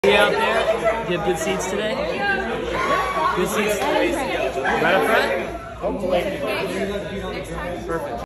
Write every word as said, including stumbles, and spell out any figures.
You out there? Do you have good seats today? Good seats? Right up front? Perfect.